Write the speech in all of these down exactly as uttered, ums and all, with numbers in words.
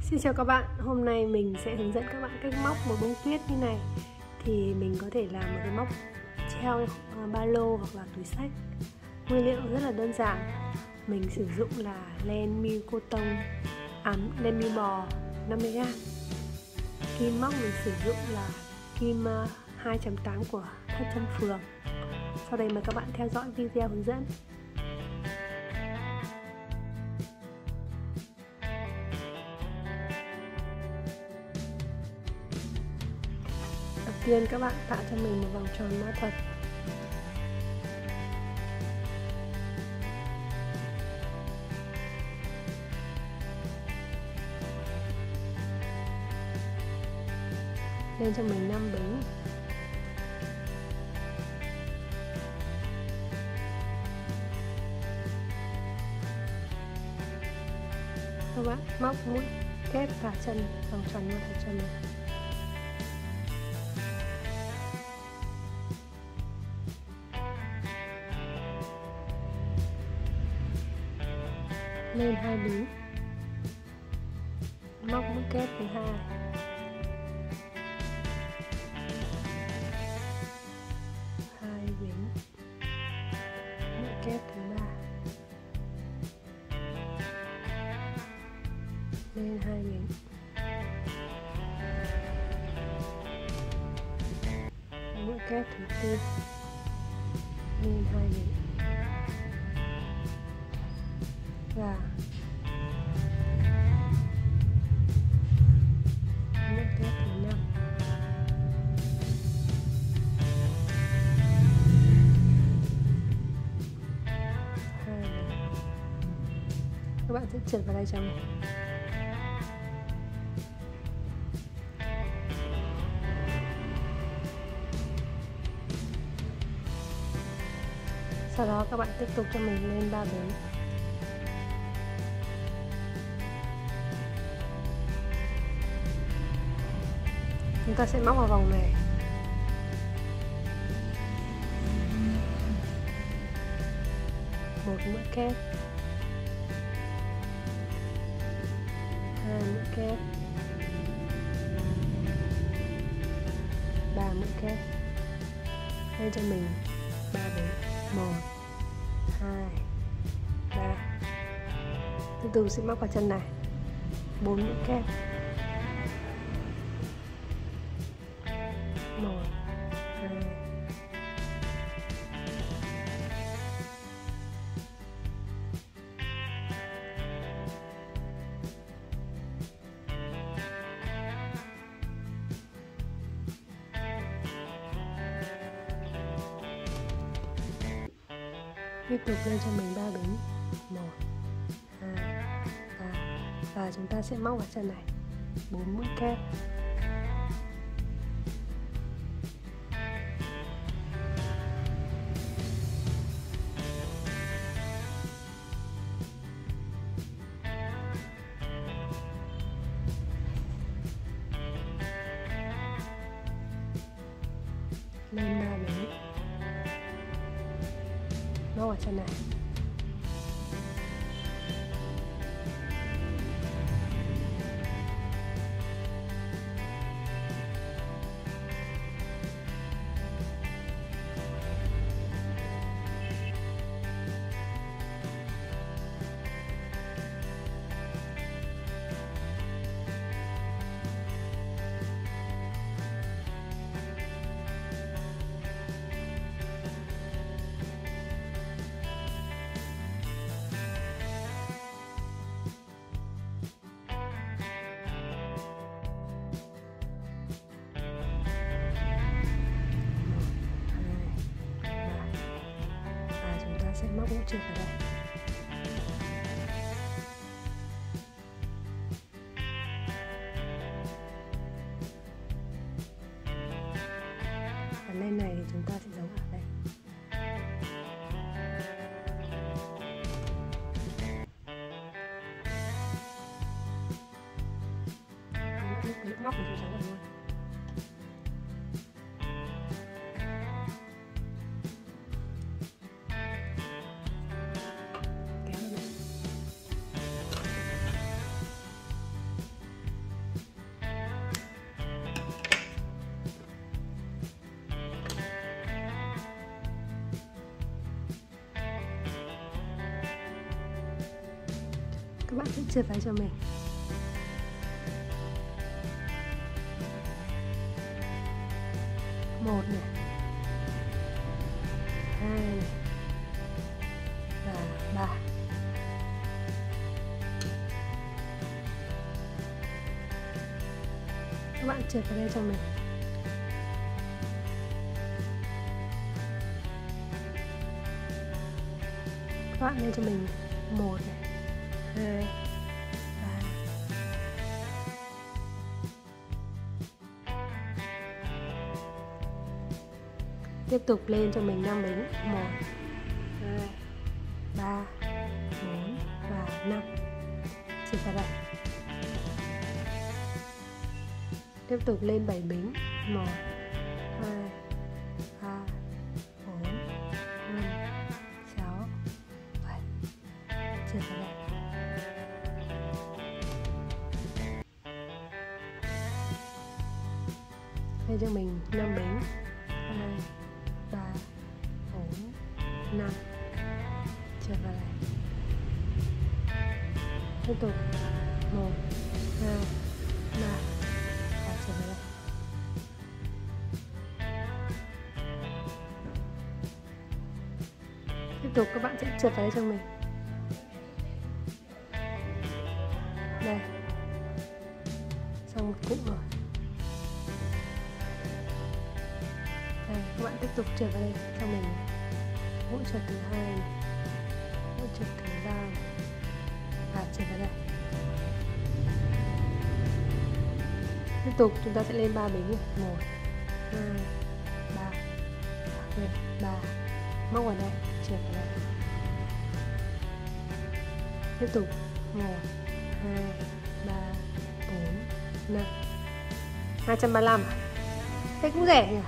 Xin chào các bạn, hôm nay mình sẽ hướng dẫn các bạn cách móc một bông tuyết như này. Thì mình có thể làm một cái móc treo ba lô hoặc là túi xách. Nguyên liệu rất là đơn giản. Mình sử dụng là len miu cotton, à, len miu bò năm mươi gam. Kim móc mình sử dụng là kim hai chấm tám của Thất Chân Phường. Sau đây mời các bạn theo dõi video hướng dẫn. Đầu tiên các bạn tạo cho mình một vòng tròn mã thuật. Lên cho mình năm bính. Các bạn móc mũi kép và chân vòng tròn như thế cho mình. Lên hai bính, móc mũi kép thứ hai, hai bính, mũi kép thứ ba, lên hai bính, mũi kép thứ tư, lên hai bính và mũi kép thứ năm. Hai bính. Các bạn sẽ trượt vào đây cho mình. Sau đó các bạn tiếp tục cho mình lên ba bính. Chúng ta sẽ móc vào vòng này. Một mũi kép, hai mũi kép, ba mũi kép. Lên cho mình ba bính. Một, hai, ba. Từ từ sẽ móc vào chân này. Bốn mũi kép. Một, hai, tiếp tục lên cho mình ba bính. Một, hai, ba. Và chúng ta sẽ móc vào chân này. Bốn mũi kép. Lên ba bính, móc vào chân này. Sẽ móc mũi trượt vào đây. Và lên này thì chúng ta sẽ giấu ở đây. Lúc móc thì chúng giấu vào luôn. sẽ trượt vào cho mình. Một này, hai này, và ba. Các bạn trượt vào đây cho mình. Các bạn lên cho mình một này, hai, ba. Tiếp tục lên cho mình năm bính. Một, hai, ba, bốn và năm. Trượt vào đây. Tiếp tục lên bảy bính. Một, hai, ba, bốn, năm, sáu, bảy. Trượt vào đây. Lên cho mình năm bính. Hai, ba, bốn, năm. Trượt vào đây. Tiếp tục một, hai, ba. Trượt vào đây. Tiếp tục các bạn sẽ trượt vào đây cho mình. Đây. Xong một cụm rồi. Đây, các bạn tiếp tục trượt vào đây cho mình. Mũi trượt thứ hai, mũi trượt thứ ba và trượt vào đây. Tiếp tục chúng ta sẽ lên ba bính. Một, hai, ba, lên ba, móc vào đây, trượt vào đây. Tiếp tục một, hai, ba, bốn, năm. Hai trăm ba mươi lăm. Thế cũng rẻ nhỉ?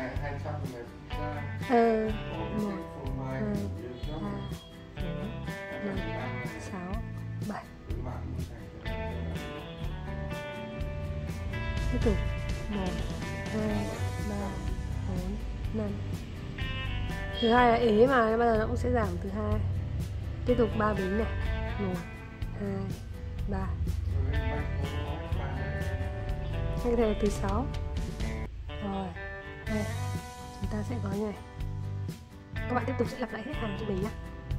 Ờ, một, hai, ba, bốn, năm, sáu, bảy. Tiếp tục một, hai, ba, bốn, năm. Thứ hai là ế mà, bao giờ nó cũng sẽ giảm thứ hai. Tiếp tục ba bính này. Một, hai, ba. Cái này là thứ sáu. Rồi, đây chúng ta sẽ có như này. Các bạn tiếp tục sẽ lặp lại hết hàng cho mình nhé.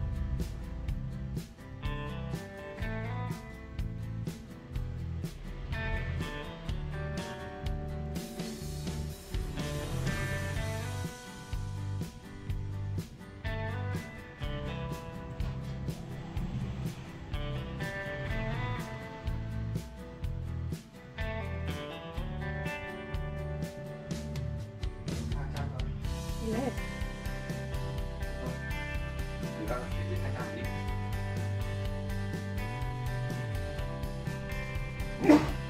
Hết. Chúng ta sẽ đến hai trăm đi.